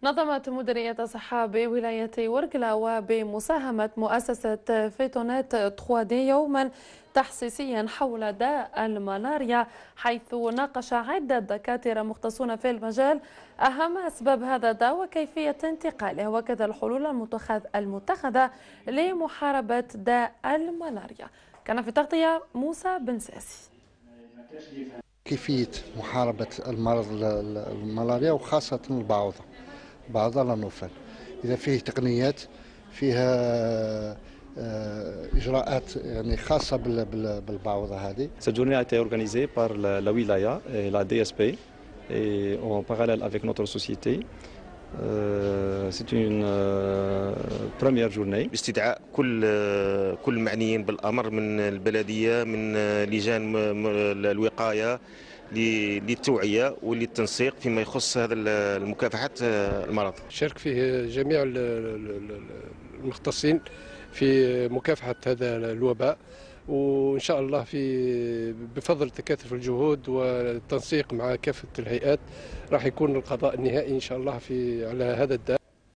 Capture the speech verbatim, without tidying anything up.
نظمت مديرية الصحة بولاية ورقلة وبمساهمة مؤسسة فيتونات ثري دي يوما تحسيسيا حول داء الملاريا، حيث ناقش عدة دكاترة مختصون في المجال أهم أسباب هذا الداء وكيفية انتقاله وكذا الحلول المتخذة لمحاربة داء الملاريا. كان في تغطية موسى بن ساسي. كيفية محاربة المرض الملاريا وخاصة البعوضة بعوضة لا نوفل، إذا فيه تقنيات فيها إجراءات يعني خاصة بالبعوضة هذه. Cette journée a été organisée par la, la wilaya et la D S P et en parallèle avec notre société. Euh, c'est une euh, première journée. باستدعاء كل كل المعنيين بالامر من البلديه من لجان الوقايه للتوعيه وللتنسيق فيما يخص هذا المكافحه المرض. شارك فيه جميع المختصين في مكافحه هذا الوباء، وان شاء الله في بفضل تكاتف الجهود والتنسيق مع كافه الهيئات راح يكون القضاء النهائي ان شاء الله في على هذا الداء.